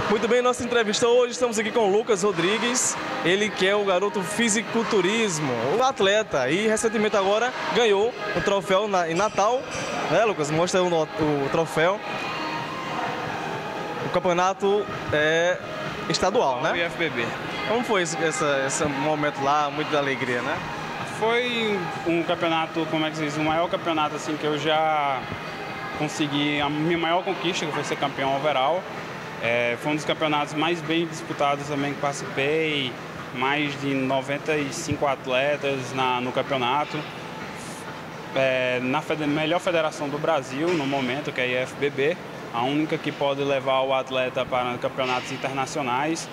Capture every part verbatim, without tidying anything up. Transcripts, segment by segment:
Muito bem, nossa entrevista hoje, estamos aqui com o Lucas Rodrigues, ele que é o garoto fisiculturismo, o atleta, e recentemente agora ganhou o troféu na, em Natal, né, Lucas? Mostra o, o troféu. O campeonato é estadual, né? I F B B. Como foi esse, essa, esse momento lá, muita alegria, né? Foi um campeonato, como é que se diz, o maior campeonato assim que eu já consegui, a minha maior conquista, que foi ser campeão overall. É, foi um dos campeonatos mais bem disputados também que participei, mais de noventa e cinco atletas na, no campeonato. É, na fede- melhor federação do Brasil no momento, que é a I F B B, a única que pode levar o atleta para campeonatos internacionais.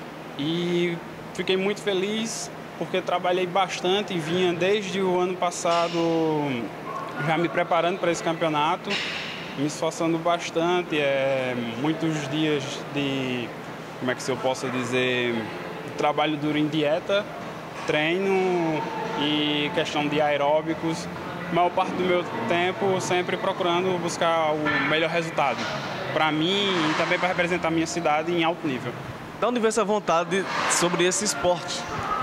E fiquei muito feliz porque trabalhei bastante e vinha desde o ano passado já me preparando para esse campeonato, me esforçando bastante, é, muitos dias de, como é que eu posso dizer, trabalho duro em dieta, treino e questão de aeróbicos. A maior parte do meu tempo sempre procurando buscar o melhor resultado para mim e também para representar a minha cidade em alto nível. De onde veio essa vontade sobre esse esporte?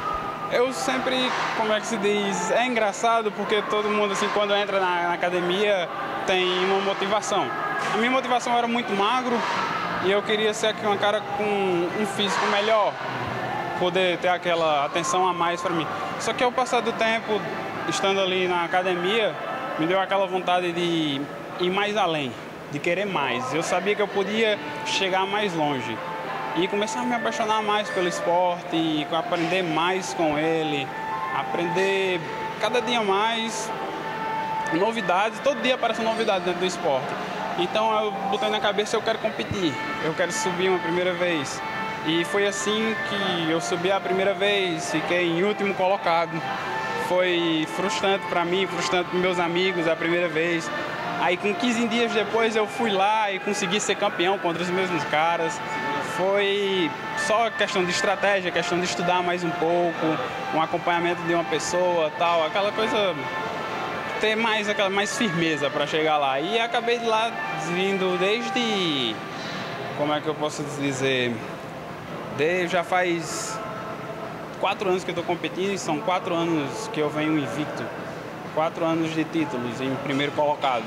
Eu sempre, como é que se diz, é engraçado porque todo mundo assim quando entra na, na academia tem uma motivação. A minha motivação era muito magro e eu queria ser aqui uma cara com um físico melhor, poder ter aquela atenção a mais para mim. Só que ao passar do tempo, estando ali na academia, me deu aquela vontade de ir mais além, de querer mais. Eu sabia que eu podia chegar mais longe. E começar a me apaixonar mais pelo esporte, e aprender mais com ele, aprender cada dia mais novidades, todo dia aparece uma novidade dentro do esporte. Então eu botei na cabeça, eu quero competir, eu quero subir uma primeira vez. E foi assim que eu subi a primeira vez, fiquei em último colocado. Foi frustrante para mim, frustrante para meus amigos a primeira vez. Aí com quinze dias depois eu fui lá e consegui ser campeão contra os mesmos caras. Foi só questão de estratégia, questão de estudar mais um pouco, um acompanhamento de uma pessoa, tal, aquela coisa, ter mais aquela mais firmeza para chegar lá. E acabei de lá vindo desde, como é que eu posso dizer, de, já faz quatro anos que eu estou competindo e são quatro anos que eu venho invicto, quatro anos de títulos em primeiro colocado,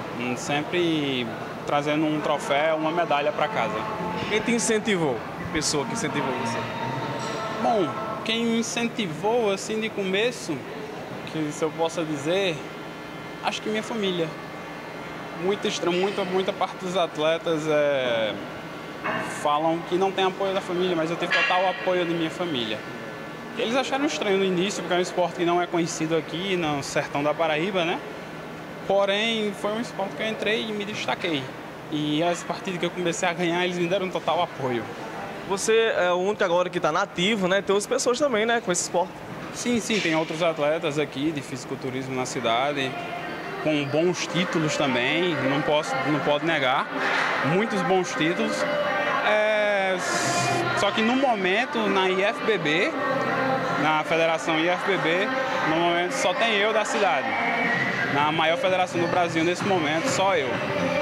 sempre trazendo um troféu, uma medalha para casa. Quem te incentivou? Pessoa que incentivou você? Bom, quem me incentivou assim de começo, que se eu possa dizer, acho que minha família. Muita, muita, muita parte dos atletas é, falam que não tem apoio da família, mas eu tenho total apoio da minha família. Eles acharam estranho no início, porque é um esporte que não é conhecido aqui no sertão da Paraíba, né? Porém, foi um esporte que eu entrei e me destaquei. E as partidas que eu comecei a ganhar, eles me deram total apoio. Você é o único agora que está nativo, né? Tem outras pessoas também, né? Com esse esporte. Sim, sim, tem outros atletas aqui de fisiculturismo na cidade, com bons títulos também, não posso, não pode negar. Muitos bons títulos. É... Só que no momento, na I F B B, na Federação I F B B, no momento só tem eu da cidade. Na maior federação do Brasil nesse momento, só eu.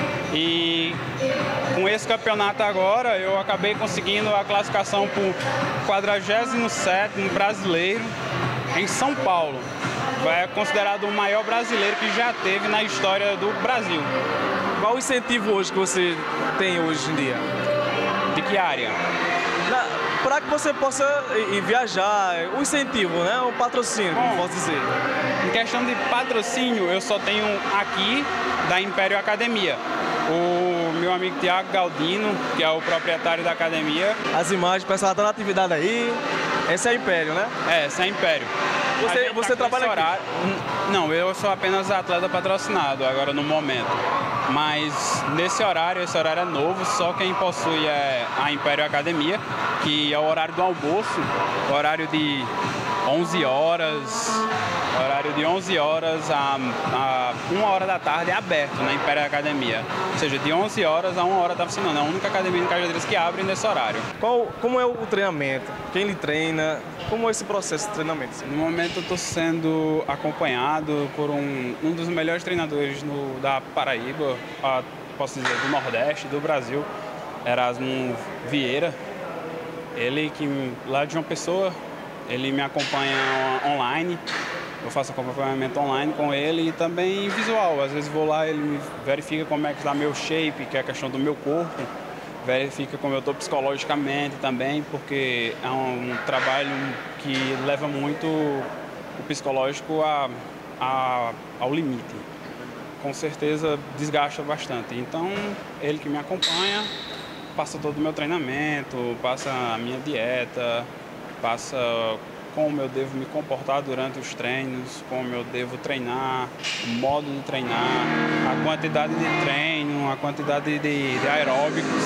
E com esse campeonato agora, eu acabei conseguindo a classificação para o quadragésimo sétimo brasileiro em São Paulo. É considerado o maior brasileiro que já teve na história do Brasil. Qual o incentivo hoje que você tem hoje em dia? De que área? Para que você possa ir viajar, o incentivo, né? O patrocínio, Bom, como posso dizer. Em questão de patrocínio, eu só tenho aqui da Império Academia. O meu amigo Tiago Galdino, que é o proprietário da academia. As imagens, o pessoal está na atividade aí. Esse é Império, né? É, esse é Império. Você, você tá trabalha horário... aqui? Não, eu sou apenas atleta patrocinado agora no momento. Mas nesse horário, esse horário é novo, só quem possui é a Império Academia, que é o horário do almoço, o horário de onze horas, horário de onze horas a, a uma hora da tarde é aberto na Império Academia. Ou seja, de onze horas a uma hora está funcionando. É a única academia em Cajadeiras que abre nesse horário. Qual, como é o treinamento? Quem lhe treina? Como é esse processo de treinamento? No momento eu estou sendo acompanhado por um, um dos melhores treinadores no, da Paraíba, a, posso dizer, do Nordeste, do Brasil, Erasmo Vieira, ele que lá de João Pessoa, ele me acompanha online, eu faço acompanhamento online com ele e também visual. Às vezes vou lá, ele me verifica como é que está meu shape, que é a questão do meu corpo, verifica como eu estou psicologicamente também, porque é um trabalho que leva muito o psicológico a, a, ao limite. Com certeza desgasta bastante. Então, ele que me acompanha, passa todo o meu treinamento, passa a minha dieta, passa como eu devo me comportar durante os treinos, como eu devo treinar, o modo de treinar, a quantidade de treino, a quantidade de, de aeróbicos.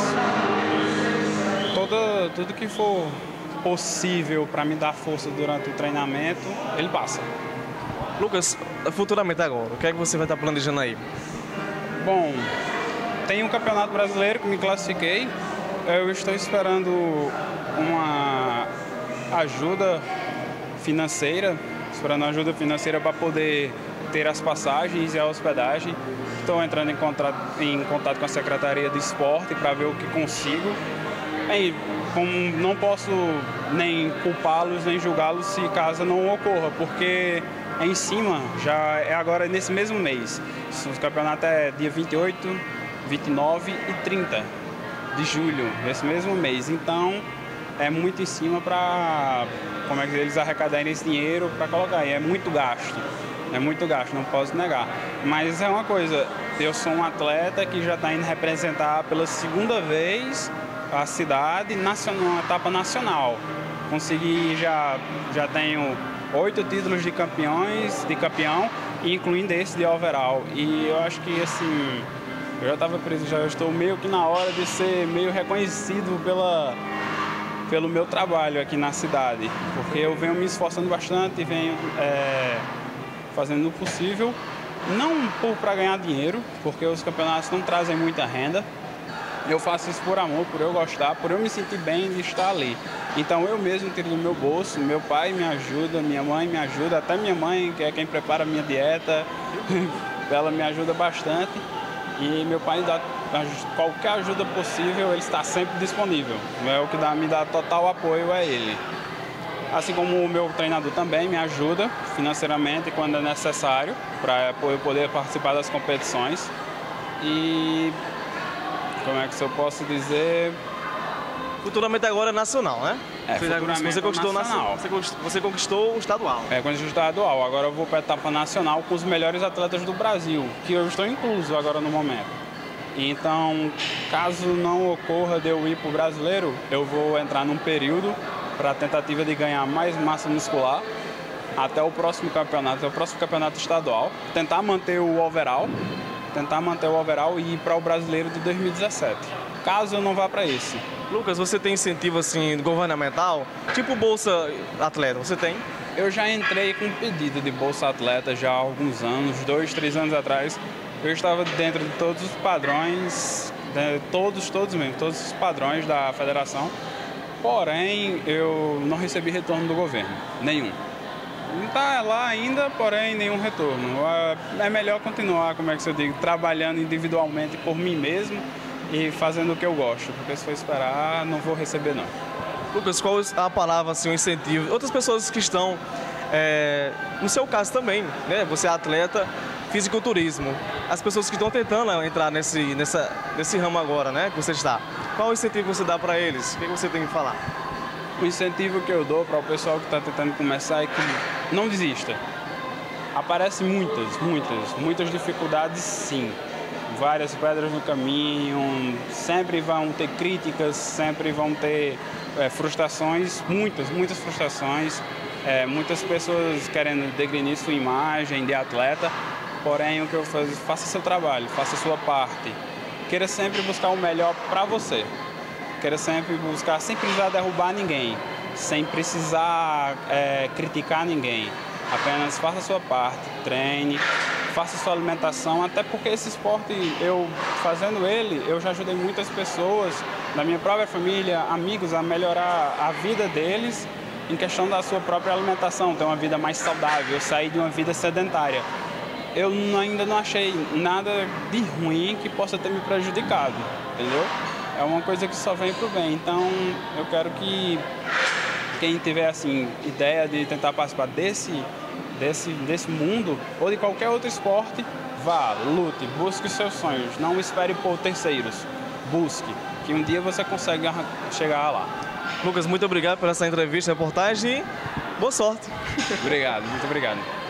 Todo, tudo que for possível para me dar força durante o treinamento, ele passa. Lucas, futuramente agora, o que é que você vai estar planejando aí? Bom, tem um campeonato brasileiro que me classifiquei. Eu estou esperando uma ajuda financeira, esperando ajuda financeira para poder ter as passagens e a hospedagem. Estou entrando em contato, em contato com a Secretaria de Esporte para ver o que consigo. E, como não posso nem culpá-los nem julgá-los se caso não ocorra, porque é em cima, já é agora nesse mesmo mês. O campeonato é dia vinte e oito, vinte e nove e trinta de julho, nesse mesmo mês. Então, é muito em cima para como é que eles arrecadarem esse dinheiro para colocar aí. É muito gasto, é muito gasto, não posso negar. Mas é uma coisa, eu sou um atleta que já está indo representar pela segunda vez a cidade nacional, etapa nacional. Consegui, já, já tenho oito títulos de campeões, de campeão, incluindo esse de overall. E eu acho que assim, eu já estava preso, já estou meio que na hora de ser meio reconhecido pela, pelo meu trabalho aqui na cidade, porque eu venho me esforçando bastante, venho é, fazendo o possível, não para ganhar dinheiro, porque os campeonatos não trazem muita renda. Eu faço isso por amor, por eu gostar, por eu me sentir bem de estar ali. Então eu mesmo tiro do meu bolso, meu pai me ajuda, minha mãe me ajuda, até minha mãe, que é quem prepara a minha dieta, ela me ajuda bastante. E meu pai dá qualquer ajuda possível, ele está sempre disponível. É o que dá, me dá total apoio a ele. Assim como o meu treinador também me ajuda financeiramente quando é necessário, para eu poder participar das competições. E como é que eu posso dizer? Futuramente agora é nacional, né? É, futuramente você conquistou nacional. Você conquistou, você conquistou o estadual. É, conquistou o estadual. Agora eu vou para a etapa nacional com os melhores atletas do Brasil, que eu estou incluso agora no momento. Então, caso não ocorra de eu ir para o brasileiro, eu vou entrar num período para a tentativa de ganhar mais massa muscular até o próximo campeonato, até o próximo campeonato estadual. Tentar manter o overall, tentar manter o overall e ir para o brasileiro de dois mil e dezessete. Caso eu não vá para esse. Lucas, você tem incentivo assim governamental, tipo Bolsa Atleta, você tem? Eu já entrei com um pedido de Bolsa Atleta já há alguns anos, dois, três anos atrás. Eu estava dentro de todos os padrões, de, todos, todos mesmo, todos os padrões da federação. Porém, eu não recebi retorno do governo, nenhum. Está lá ainda, porém, nenhum retorno. É melhor continuar, como é que eu digo, trabalhando individualmente por mim mesmo e fazendo o que eu gosto, porque se for esperar, não vou receber não. Lucas, qual a palavra, assim, o incentivo? Outras pessoas que estão, é, no seu caso também, né? Você é atleta, fisiculturismo. As pessoas que estão tentando entrar nesse, nessa, nesse ramo agora, né? Que você está. Qual o incentivo que você dá para eles? O que você tem que falar? O incentivo que eu dou para o pessoal que está tentando começar é que não desista. Aparecem muitas, muitas, muitas dificuldades, sim. Várias pedras no caminho, sempre vão ter críticas, sempre vão ter é, frustrações, muitas, muitas frustrações, é, muitas pessoas querendo degrinir sua imagem de atleta, porém o que eu faço, faça seu trabalho, faça a sua parte, queira sempre buscar o melhor para você, queira sempre buscar, sem precisar derrubar ninguém, sem precisar é, criticar ninguém, apenas faça a sua parte, treine, faça sua alimentação, até porque esse esporte, eu fazendo ele, eu já ajudei muitas pessoas da minha própria família, amigos, a melhorar a vida deles em questão da sua própria alimentação, ter uma vida mais saudável, sair de uma vida sedentária. Eu ainda não achei nada de ruim que possa ter me prejudicado, entendeu? é uma coisa que só vem pro bem. Então, eu quero que quem tiver, assim, ideia de tentar participar desse, desse, desse mundo, ou de qualquer outro esporte, vá, lute, busque os seus sonhos. Não espere por terceiros. Busque, que um dia você consegue chegar lá. Lucas, muito obrigado por essa entrevista, reportagem e boa sorte. Obrigado, muito obrigado.